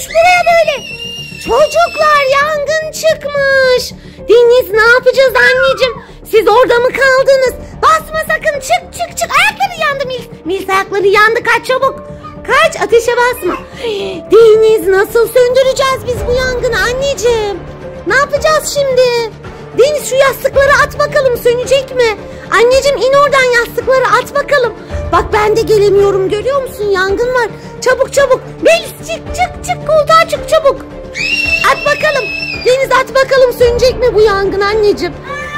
olmuş buraya böyle? Çocuklar, yangın çıkmış. Deniz, ne yapacağız anneciğim? Siz orada mı kaldınız? Basma sakın, çık. Ayakları yandı Melis. Melis ayakları yandı, kaç çabuk. Kaç, ateşe basma. Deniz, nasıl söndüreceğiz biz bu yangını anneciğim? Ne yapacağız şimdi? Deniz, şu yastıkları at bakalım, sönecek mi? Anneciğim, in oradan, yastıkları at bakalım. Bak ben de gelemiyorum, görüyor musun? Yangın var. Çabuk. Melis çık, koltuğa çık çabuk. At bakalım. Deniz, at bakalım, sönecek mi bu yangın anneciğim?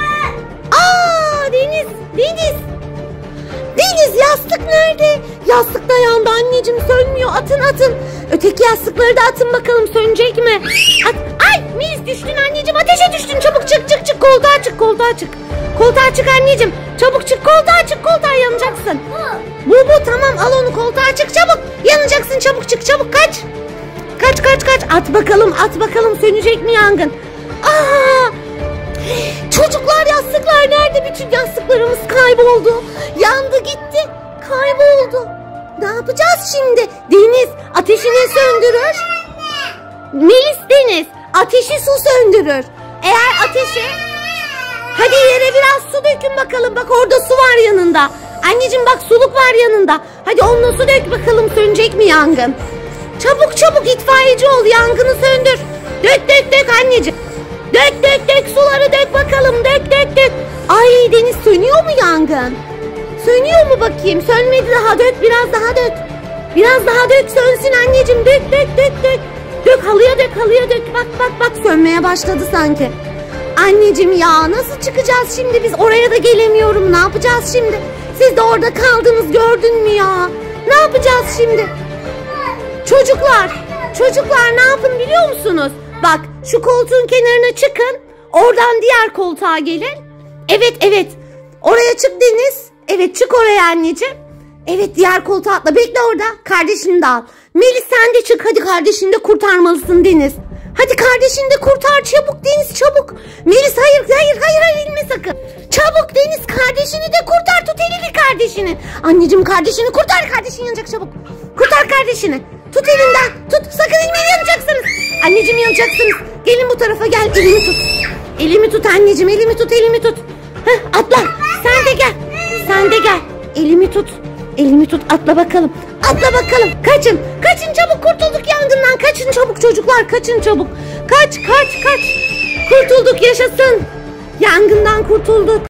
Deniz, yastık nerede? Yastık da yandı anneciğim, sönmüyor. Atın. Öteki yastıkları da atın bakalım, sönecek mi? At. Ay Melis, düştün anneciğim, ateşe düştün. Çabuk çık. Koltuğa çık. Koltuğa çık anneciğim. Çabuk çık, koltuğa yanacaksın. Bu tamam, al onu, koltuğa çık çabuk. Yanacaksın, çabuk çık, çabuk kaç. At bakalım, sönecek mi yangın? Çocuklar, yastıklar nerede? Bütün yastıklarımız kayboldu. Yandı gitti, kayboldu. Ne yapacağız şimdi? Deniz, ateşini söndürür. Melis, Deniz, ateşi su söndürür. Eğer ateşi... Hadi yere biraz su dökün bakalım. Bak orada su var yanında. Anneciğim bak, suluk var yanında. Hadi onunla su dök bakalım, sönecek mi yangın? Çabuk itfaiyeci ol, yangını söndür. Dök anneciğim. Dök suları dök bakalım, dök. Ay Deniz, sönüyor mu yangın? Sönüyor mu bakayım? Sönmedi daha, dök, biraz daha dök. Biraz daha dök, sönsün anneciğim, dök. Dök, halıya dök. Bak sönmeye başladı sanki. Anneciğim ya, nasıl çıkacağız şimdi biz? Oraya da gelemiyorum, ne yapacağız şimdi? Siz de orada kaldınız, gördün mü ya? Ne yapacağız şimdi? Çocuklar ne yapın biliyor musunuz? Bak şu koltuğun kenarına çıkın. Oradan diğer koltuğa gelin. Evet. Oraya çık Deniz. Evet, çık oraya anneciğim. Evet, diğer koltuğa atla. Bekle orada. Kardeşini de al. Melis, sen de çık. Hadi, kardeşini de kurtarmalısın Deniz. Hadi kardeşini de kurtar. Çabuk Deniz, çabuk. Melis, hayır inme sakın. Çabuk Deniz, kardeşini de kurtar. Tut elini kardeşini. Anneciğim, kardeşini kurtar. Kardeşin yanacak, çabuk. Kurtar kardeşini. Tut elinden. Tut, sakın inmeyin, yanacaksınız. Anneciğim, yanacaksınız. Gelin bu tarafa, gel. Elimi tut anneciğim, elimi tut. Heh, atla. Sen de gel. Elimi tut, atla bakalım. Kaçın çabuk, kurtulduk yangından. Kaçın çabuk çocuklar, kaçın çabuk. Kaç. Kurtulduk, yaşasın. Yangından kurtulduk.